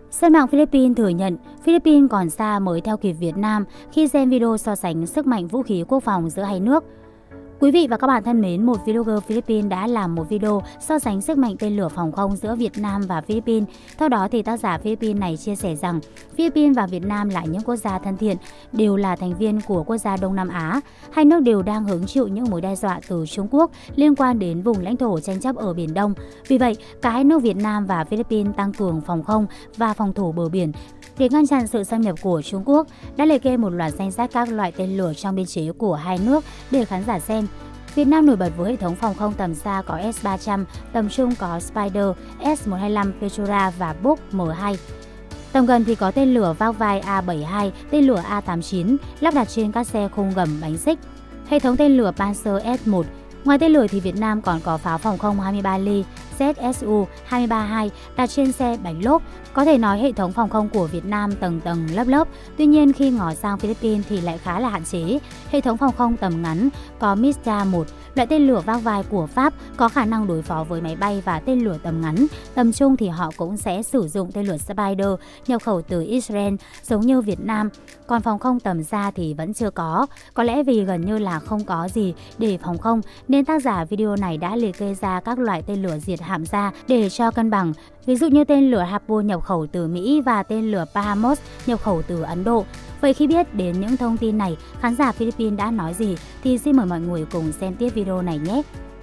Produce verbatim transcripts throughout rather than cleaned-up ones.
Dân mạng Philippines thừa nhận Philippines còn xa mới theo kịp Việt Nam khi xem video so sánh sức mạnh vũ khí quốc phòng giữa hai nước. Quý vị và các bạn thân mến, một vlogger Philippines đã làm một video so sánh sức mạnh tên lửa phòng không giữa Việt Nam và Philippines. Theo đó thì tác giả Philippines này chia sẻ rằng Philippines và Việt Nam là những quốc gia thân thiện, đều là thành viên của quốc gia Đông Nam Á. Hai nước đều đang hứng chịu những mối đe dọa từ Trung Quốc liên quan đến vùng lãnh thổ tranh chấp ở Biển Đông. Vì vậy, cả hai nước Việt Nam và Philippines tăng cường phòng không và phòng thủ bờ biển để ngăn chặn sự xâm nhập của Trung Quốc, đã liệt kê một loạt danh sách các loại tên lửa trong biên chế của hai nước để khán giả xem. Việt Nam nổi bật với hệ thống phòng không tầm xa có S ba trăm, tầm trung có Spider, S một hai lăm Petra và Buk M hai. Tầm gần thì có tên lửa vác vai A bảy mươi hai, tên lửa A tám mươi chín lắp đặt trên các xe khung gầm bánh xích. Hệ thống tên lửa Panzer S một. Ngoài tên lửa thì Việt Nam còn có pháo phòng không hai mươi ba ly Z S U hai ba hai đặt trên xe bánh lốp. Có thể nói hệ thống phòng không của Việt Nam tầng tầng lớp lớp. Tuy nhiên khi ngó sang Philippines thì lại khá là hạn chế. Hệ thống phòng không tầm ngắn có Mistral một, loại tên lửa vác vai của Pháp có khả năng đối phó với máy bay và tên lửa tầm ngắn. Tầm trung thì họ cũng sẽ sử dụng tên lửa Spider nhập khẩu từ Israel giống như Việt Nam. Còn phòng không tầm xa thì vẫn chưa có. Có lẽ vì gần như là không có gì để phòng không nên tác giả video này đã liệt kê ra các loại tên lửa diệt hạm ra để cho cân bằng. Ví dụ như tên lửa Harpoon nhập khẩu từ Mỹ và tên lửa Brahmos nhập khẩu từ Ấn Độ. Vậy khi biết đến những thông tin này, khán giả Philippines đã nói gì thì xin mời mọi người cùng xem tiếp video này nhé.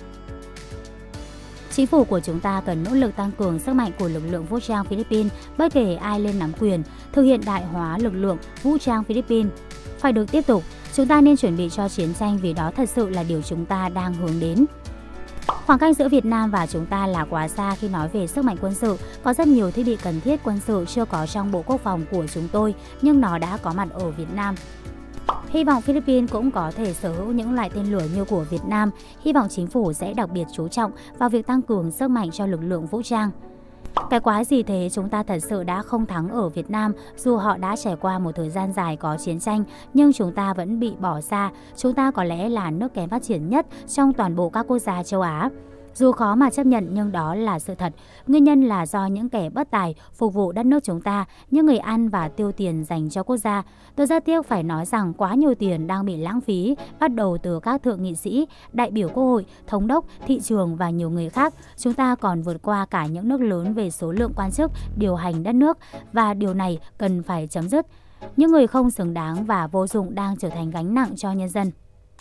Chính phủ của chúng ta cần nỗ lực tăng cường sức mạnh của lực lượng vũ trang Philippines bất kể ai lên nắm quyền, thực hiện đại hóa lực lượng vũ trang Philippines. Phải được tiếp tục, chúng ta nên chuẩn bị cho chiến tranh vì đó thật sự là điều chúng ta đang hướng đến. Khoảng cách giữa Việt Nam và chúng ta là quá xa khi nói về sức mạnh quân sự. Có rất nhiều thiết bị cần thiết quân sự chưa có trong Bộ Quốc phòng của chúng tôi, nhưng nó đã có mặt ở Việt Nam. Hy vọng Philippines cũng có thể sở hữu những loại tên lửa như của Việt Nam. Hy vọng chính phủ sẽ đặc biệt chú trọng vào việc tăng cường sức mạnh cho lực lượng vũ trang. Cái quái gì thế, chúng ta thật sự đã không thắng ở Việt Nam. Dù họ đã trải qua một thời gian dài có chiến tranh, nhưng chúng ta vẫn bị bỏ xa. Chúng ta có lẽ là nước kém phát triển nhất trong toàn bộ các quốc gia châu Á. Dù khó mà chấp nhận nhưng đó là sự thật. Nguyên nhân là do những kẻ bất tài phục vụ đất nước chúng ta, những người ăn và tiêu tiền dành cho quốc gia. Tôi rất tiếc phải nói rằng quá nhiều tiền đang bị lãng phí, bắt đầu từ các thượng nghị sĩ, đại biểu quốc hội, thống đốc, thị trường và nhiều người khác. Chúng ta còn vượt qua cả những nước lớn về số lượng quan chức điều hành đất nước và điều này cần phải chấm dứt. Những người không xứng đáng và vô dụng đang trở thành gánh nặng cho nhân dân.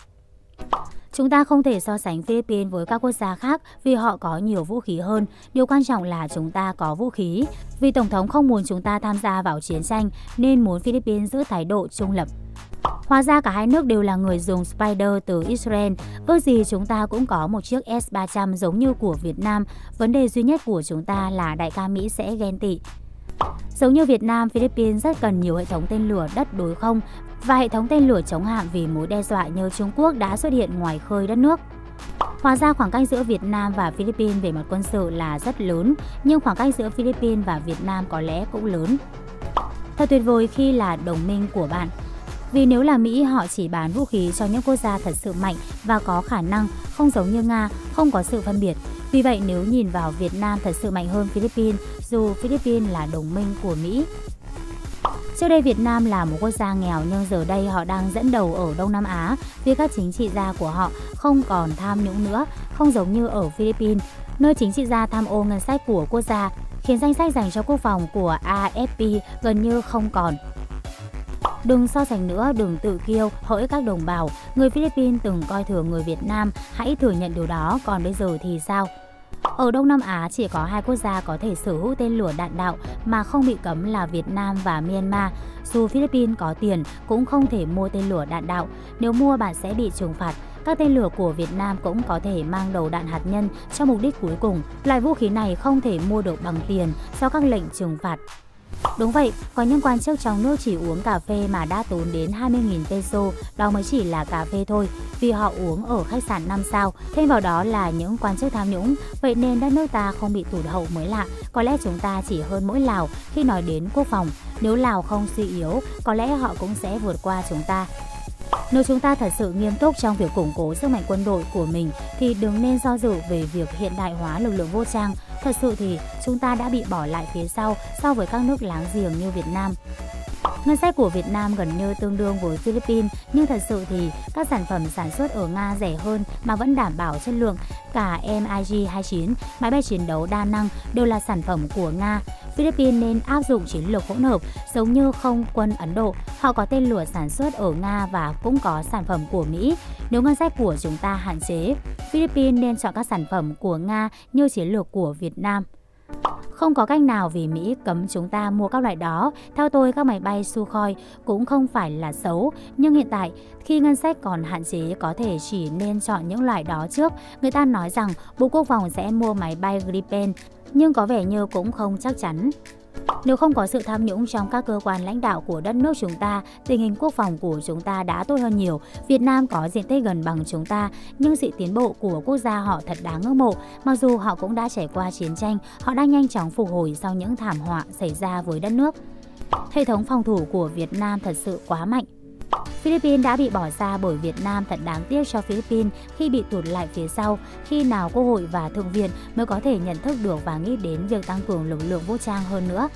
Chúng ta không thể so sánh Philippines với các quốc gia khác vì họ có nhiều vũ khí hơn. Điều quan trọng là chúng ta có vũ khí. Vì Tổng thống không muốn chúng ta tham gia vào chiến tranh nên muốn Philippines giữ thái độ trung lập. Hóa ra cả hai nước đều là người dùng Spider từ Israel. Ước gì chúng ta cũng có một chiếc S ba trăm giống như của Việt Nam. Vấn đề duy nhất của chúng ta là đại ca Mỹ sẽ ghen tị. Giống như Việt Nam, Philippines rất cần nhiều hệ thống tên lửa đất đối không và hệ thống tên lửa chống hạm vì mối đe dọa như Trung Quốc đã xuất hiện ngoài khơi đất nước. Hóa ra khoảng cách giữa Việt Nam và Philippines về mặt quân sự là rất lớn, nhưng khoảng cách giữa Philippines và Việt Nam có lẽ cũng lớn. Thật tuyệt vời khi là đồng minh của bạn. Vì nếu là Mỹ, họ chỉ bán vũ khí cho những quốc gia thật sự mạnh và có khả năng, không giống như Nga, không có sự phân biệt. Vì vậy nếu nhìn vào Việt Nam thật sự mạnh hơn Philippines, dù Philippines là đồng minh của Mỹ. Trước đây Việt Nam là một quốc gia nghèo nhưng giờ đây họ đang dẫn đầu ở Đông Nam Á vì các chính trị gia của họ không còn tham nhũng nữa, không giống như ở Philippines, nơi chính trị gia tham ô ngân sách của quốc gia, khiến danh sách dành cho quốc phòng của A F P gần như không còn. Đừng so sánh nữa, đừng tự kiêu, hỡi các đồng bào, người Philippines từng coi thường người Việt Nam, hãy thừa nhận điều đó, còn bây giờ thì sao? Ở Đông Nam Á chỉ có hai quốc gia có thể sở hữu tên lửa đạn đạo mà không bị cấm là Việt Nam và Myanmar. Dù Philippines có tiền cũng không thể mua tên lửa đạn đạo, nếu mua bạn sẽ bị trừng phạt. Các tên lửa của Việt Nam cũng có thể mang đầu đạn hạt nhân cho mục đích cuối cùng. Loại vũ khí này không thể mua được bằng tiền do các lệnh trừng phạt. Đúng vậy, có những quan chức trong nước chỉ uống cà phê mà đã tốn đến hai mươi nghìn peso, đó mới chỉ là cà phê thôi, vì họ uống ở khách sạn năm sao, thêm vào đó là những quan chức tham nhũng, vậy nên đất nước ta không bị tụt hậu mới lạ. Có lẽ chúng ta chỉ hơn mỗi Lào khi nói đến quốc phòng, nếu Lào không suy yếu, có lẽ họ cũng sẽ vượt qua chúng ta. Nếu chúng ta thật sự nghiêm túc trong việc củng cố sức mạnh quân đội của mình thì đừng nên do dự về việc hiện đại hóa lực lượng vô trang. Thật sự thì chúng ta đã bị bỏ lại phía sau so với các nước láng giềng như Việt Nam. Ngân sách của Việt Nam gần như tương đương với Philippines, nhưng thật sự thì các sản phẩm sản xuất ở Nga rẻ hơn mà vẫn đảm bảo chất lượng. Cả em i giê hai mươi chín, máy bay chiến đấu đa năng đều là sản phẩm của Nga. Philippines nên áp dụng chiến lược hỗn hợp giống như không quân Ấn Độ. Họ có tên lửa sản xuất ở Nga và cũng có sản phẩm của Mỹ. Nếu ngân sách của chúng ta hạn chế, Philippines nên chọn các sản phẩm của Nga như chiến lược của Việt Nam. Không có cách nào vì Mỹ cấm chúng ta mua các loại đó. Theo tôi, các máy bay Sukhoi cũng không phải là xấu. Nhưng hiện tại, khi ngân sách còn hạn chế, có thể chỉ nên chọn những loại đó trước. Người ta nói rằng Bộ Quốc phòng sẽ mua máy bay Gripen, nhưng có vẻ như cũng không chắc chắn. Nếu không có sự tham nhũng trong các cơ quan lãnh đạo của đất nước chúng ta, tình hình quốc phòng của chúng ta đã tốt hơn nhiều. Việt Nam có diện tích gần bằng chúng ta, nhưng sự tiến bộ của quốc gia họ thật đáng ngưỡng mộ. Mặc dù họ cũng đã trải qua chiến tranh, họ đang nhanh chóng phục hồi sau những thảm họa xảy ra với đất nước. Hệ thống phòng thủ của Việt Nam thật sự quá mạnh. Philippines đã bị bỏ xa bởi Việt Nam, thật đáng tiếc cho Philippines khi bị tụt lại phía sau. Khi nào Quốc hội và Thượng viện mới có thể nhận thức được và nghĩ đến việc tăng cường lực lượng vũ trang hơn nữa?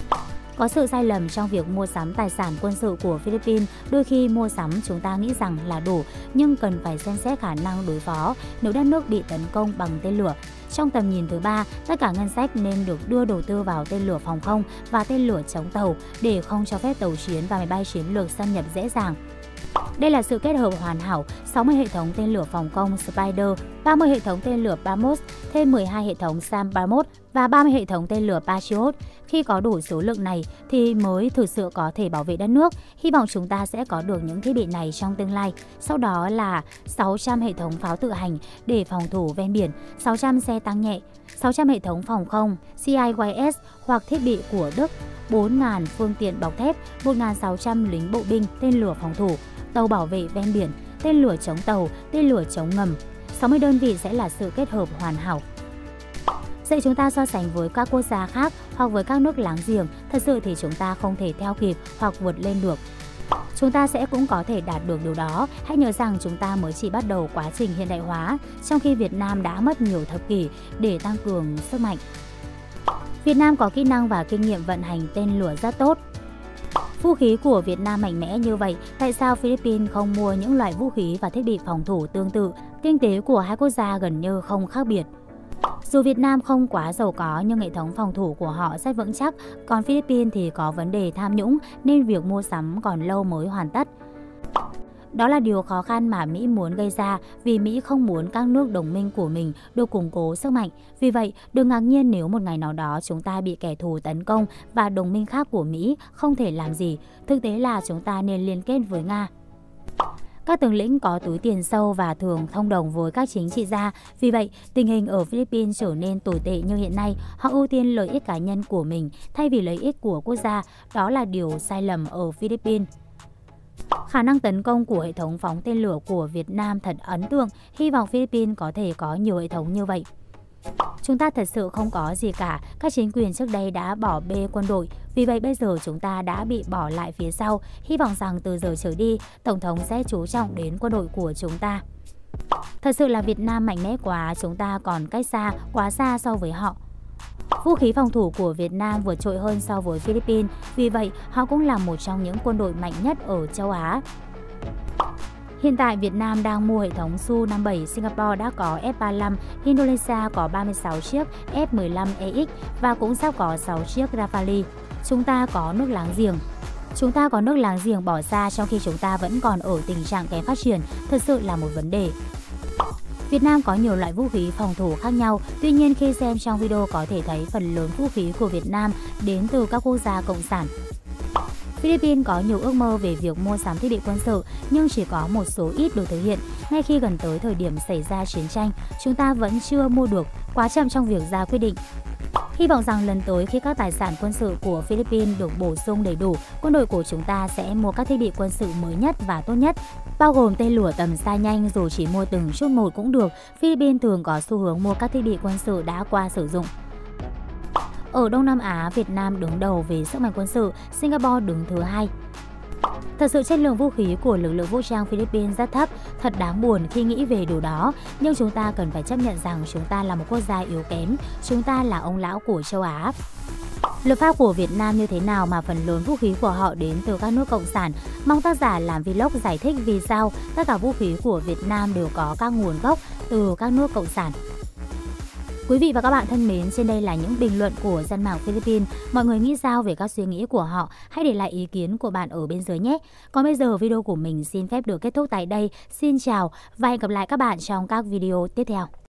Có sự sai lầm trong việc mua sắm tài sản quân sự của Philippines. Đôi khi mua sắm chúng ta nghĩ rằng là đủ, nhưng cần phải xem xét khả năng đối phó nếu đất nước bị tấn công bằng tên lửa. Trong tầm nhìn thứ ba, tất cả ngân sách nên được đưa đầu tư vào tên lửa phòng không và tên lửa chống tàu để không cho phép tàu chiến và máy bay chiến lược xâm nhập dễ dàng. Đây là sự kết hợp hoàn hảo: sáu mươi hệ thống tên lửa phòng không Spider, ba mươi hệ thống tên lửa BrahMos, thêm mười hai hệ thống SAM BrahMos và ba mươi hệ thống tên lửa Patriot. Khi có đủ số lượng này thì mới thực sự có thể bảo vệ đất nước. Hy vọng chúng ta sẽ có được những thiết bị này trong tương lai. Sau đó là sáu trăm hệ thống pháo tự hành để phòng thủ ven biển, sáu trăm xe tăng nhẹ, sáu trăm hệ thống phòng không C I Y S hoặc thiết bị của Đức, bốn nghìn phương tiện bọc thép, một nghìn sáu trăm lính bộ binh, tên lửa phòng thủ, tàu bảo vệ ven biển, tên lửa chống tàu, tên lửa chống ngầm. sáu mươi đơn vị sẽ là sự kết hợp hoàn hảo. Vậy chúng ta so sánh với các quốc gia khác hoặc với các nước láng giềng, thật sự thì chúng ta không thể theo kịp hoặc vượt lên được. Chúng ta sẽ cũng có thể đạt được điều đó. Hãy nhớ rằng chúng ta mới chỉ bắt đầu quá trình hiện đại hóa, trong khi Việt Nam đã mất nhiều thập kỷ để tăng cường sức mạnh. Việt Nam có kỹ năng và kinh nghiệm vận hành tên lửa rất tốt. Vũ khí của Việt Nam mạnh mẽ như vậy, tại sao Philippines không mua những loại vũ khí và thiết bị phòng thủ tương tự? Kinh tế của hai quốc gia gần như không khác biệt. Dù Việt Nam không quá giàu có nhưng hệ thống phòng thủ của họ rất vững chắc, còn Philippines thì có vấn đề tham nhũng nên việc mua sắm còn lâu mới hoàn tất. Đó là điều khó khăn mà Mỹ muốn gây ra vì Mỹ không muốn các nước đồng minh của mình được củng cố sức mạnh. Vì vậy, đừng ngạc nhiên nếu một ngày nào đó chúng ta bị kẻ thù tấn công và đồng minh khác của Mỹ không thể làm gì. Thực tế là chúng ta nên liên kết với Nga. Các tướng lĩnh có túi tiền sâu và thường thông đồng với các chính trị gia. Vì vậy, tình hình ở Philippines trở nên tồi tệ như hiện nay. Họ ưu tiên lợi ích cá nhân của mình thay vì lợi ích của quốc gia. Đó là điều sai lầm ở Philippines. Khả năng tấn công của hệ thống phóng tên lửa của Việt Nam thật ấn tượng. Hy vọng Philippines có thể có nhiều hệ thống như vậy. Chúng ta thật sự không có gì cả. Các chính quyền trước đây đã bỏ bê quân đội. Vì vậy bây giờ chúng ta đã bị bỏ lại phía sau. Hy vọng rằng từ giờ trở đi, Tổng thống sẽ chú trọng đến quân đội của chúng ta. Thật sự là Việt Nam mạnh mẽ quá, chúng ta còn cách xa, quá xa so với họ. Vũ khí phòng thủ của Việt Nam vượt trội hơn so với Philippines. Vì vậy, họ cũng là một trong những quân đội mạnh nhất ở châu Á. Hiện tại, Việt Nam đang mua hệ thống Su năm mươi bảy, Singapore đã có F ba mươi lăm, Indonesia có ba mươi sáu chiếc F mười lăm E X và cũng sắp có sáu chiếc Rafale. Chúng ta có nước láng giềng. Chúng ta có nước láng giềng bỏ xa trong khi chúng ta vẫn còn ở tình trạng kém phát triển, thật sự là một vấn đề. Việt Nam có nhiều loại vũ khí phòng thủ khác nhau, tuy nhiên khi xem trong video có thể thấy phần lớn vũ khí của Việt Nam đến từ các quốc gia cộng sản. Philippines có nhiều ước mơ về việc mua sắm thiết bị quân sự nhưng chỉ có một số ít được thực hiện. Ngay khi gần tới thời điểm xảy ra chiến tranh, chúng ta vẫn chưa mua được, quá chậm trong việc ra quyết định. Hy vọng rằng lần tới khi các tài sản quân sự của Philippines được bổ sung đầy đủ, quân đội của chúng ta sẽ mua các thiết bị quân sự mới nhất và tốt nhất, bao gồm tên lửa tầm xa nhanh. Dù chỉ mua từng chút một cũng được, Philippines thường có xu hướng mua các thiết bị quân sự đã qua sử dụng. Ở Đông Nam Á, Việt Nam đứng đầu về sức mạnh quân sự, Singapore đứng thứ hai. Thật sự chất lượng vũ khí của lực lượng vũ trang Philippines rất thấp, thật đáng buồn khi nghĩ về điều đó. Nhưng chúng ta cần phải chấp nhận rằng chúng ta là một quốc gia yếu kém, chúng ta là ông lão của châu Á. Luật pháp của Việt Nam như thế nào mà phần lớn vũ khí của họ đến từ các nước cộng sản? Mong tác giả làm vlog giải thích vì sao tất cả vũ khí của Việt Nam đều có các nguồn gốc từ các nước cộng sản. Quý vị và các bạn thân mến, trên đây là những bình luận của dân mạng Philippines. Mọi người nghĩ sao về các suy nghĩ của họ? Hãy để lại ý kiến của bạn ở bên dưới nhé. Còn bây giờ video của mình xin phép được kết thúc tại đây. Xin chào và hẹn gặp lại các bạn trong các video tiếp theo.